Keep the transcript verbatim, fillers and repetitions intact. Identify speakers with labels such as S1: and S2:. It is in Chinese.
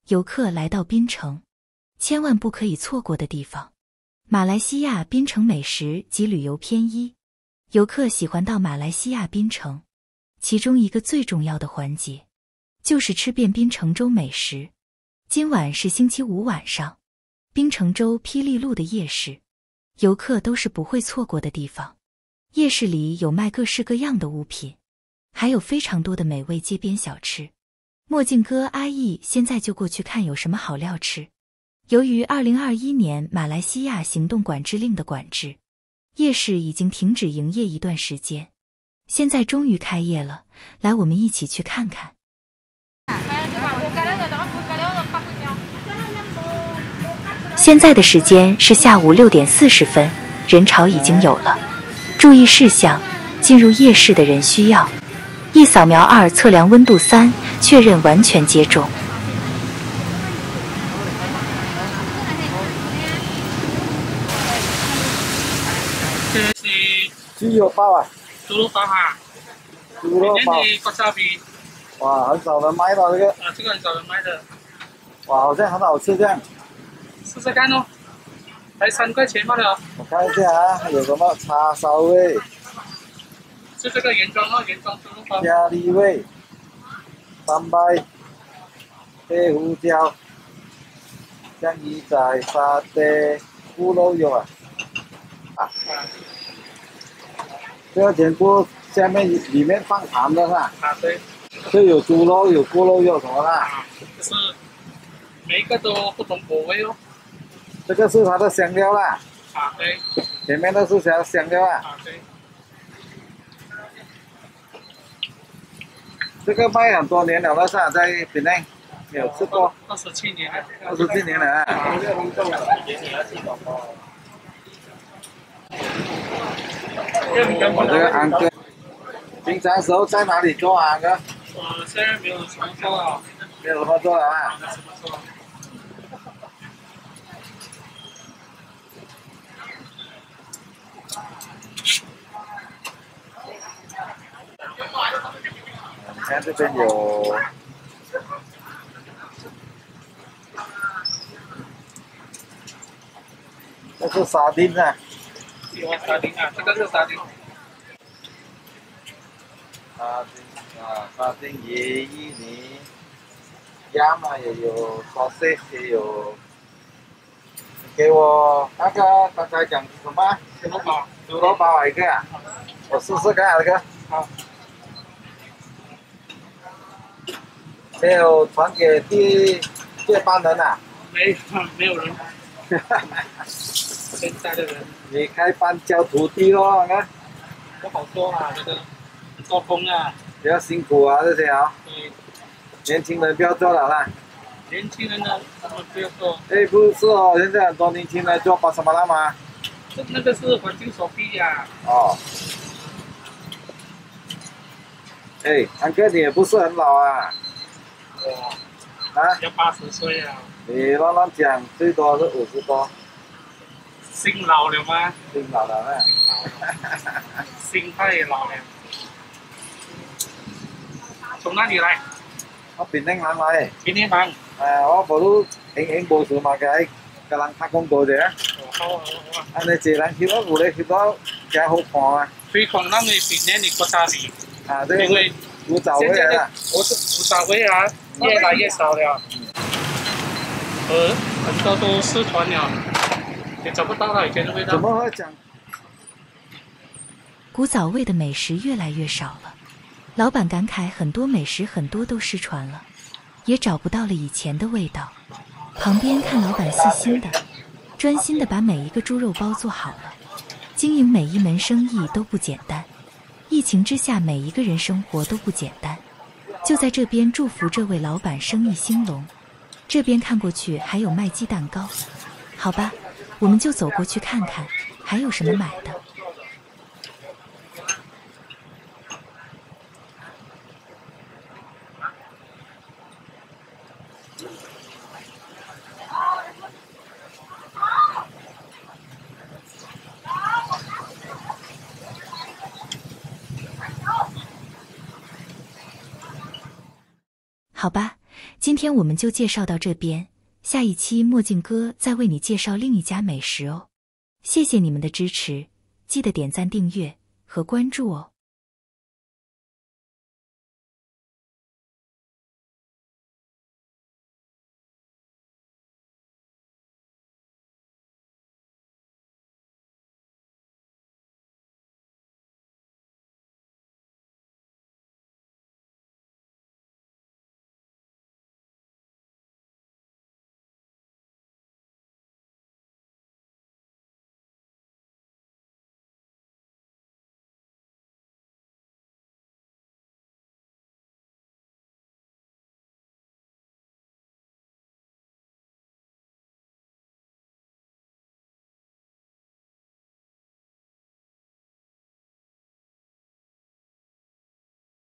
S1: 游客来到槟城，千万不可以错过的地方。马来西亚槟城美食及旅游篇一，游客喜欢到马来西亚槟城，其中一个最重要的环节，就是吃遍槟城州美食。今晚是星期五晚上，槟城州霹雳路的夜市，游客都是不会错过的地方。夜市里有卖各式各样的物品，还有非常多的美味街边小吃。墨镜哥阿义现在就过去看有什么好料吃。由于二零二一年马来西亚行动管制令的管制，夜市已经停止营业一段时间，现在终于开业了，来我们一起去看看。现在的时间是下午六点四十分，人潮已经有了。注意事项：进入夜市的人需要一扫描，二测量温度，三确认完全接种。
S2: 这是
S3: 鸡肉包啊，
S2: 猪肉包哈，
S3: 猪肉包，
S2: 的国烧饼。
S3: 哇，很少人卖到这个，
S2: 啊，这个很少人卖的。
S3: 哇，好像很好吃这样。
S2: 试试看哦，才三块钱罢了。
S3: 我看一下啊，还有什么叉烧味，
S2: 就这个原装哦，原装猪肉包。
S3: 咖喱味，三拜，黑胡椒，酱鱼仔，沙爹，咕肉肉啊。啊，这个全部下面里面放糖的是吧？
S2: 啊，对。
S3: 这有猪肉，有咕肉肉什么的。
S2: 啊，就是每一个都不同口味哦。
S3: 这个是它的香料啦。
S2: 啊，对。
S3: 前面的是香香料啊。
S2: 啊，对。
S3: 这个卖很多年了了是吧？在槟城没有吃过。
S2: 二十七年了。
S3: 二十七年了啊。我这个安哥，平常时候在哪里做啊，安哥？
S2: 我现在没有什么做了。
S3: 没有什么做了啊。
S2: 没什么做。
S3: 你看这边有，这是沙丁啊。
S2: 有沙丁啊，这个是沙丁。
S3: 沙丁啊，沙丁鱼、芋泥、鸭嘛也有，烧蟹也有。给我那个刚才讲什么？
S2: 猪肉包。
S3: 猪肉包一个啊，我试试看那个。
S2: 好。
S3: 没有传给第接班人啊？
S2: 没，没有人。现在的人。
S3: 你开班教徒弟咯，看。
S2: 不好做啊，这个做工啊。
S3: 比较辛苦啊，这些啊。
S2: 对。
S3: 年轻人不要做了啦。
S2: 年轻人呢，他们不要做。
S3: 哎，不是哦，现在很多年轻人做巴沙马拉吗？
S2: 这那个是黄金手臂呀。
S3: 哦。哎，安哥你也不是很老啊。
S2: 我
S3: 啊？
S2: 要八十岁啊。
S3: 你乱乱讲，最多是五十多。
S2: 心老了吗？
S3: 心老了呢。
S2: 心太老了。从哪里来？
S3: 我槟城人嚟。
S2: 槟城人。
S3: 誒，我部都影影報數嘛嘅，個人拍廣告啫。
S2: 好好好。
S3: 安尼一人翕到有咧翕到，真好看啊！
S2: 推廣那個槟城的國家米。
S3: 啊，這個因為古早味啊。
S2: 我是古早味啊，越來越少了。呃，很多都失傳了，也找不到了以前的味道。
S3: 怎麼會講？
S1: 古早味的美食越来越少了，老板感慨很多美食很多都失传了，也找不到了以前的味道。旁边看老板细心的、专心的把每一个猪肉包做好了。经营每一门生意都不简单，疫情之下每一个人生活都不简单。就在这边祝福这位老板生意兴隆。这边看过去还有卖鸡蛋糕，好吧，我们就走过去看看还有什么买的。好吧， 今天我们就介绍到这边，下一期墨镜哥再为你介绍另一家美食哦。谢谢你们的支持，记得点赞、订阅和关注哦。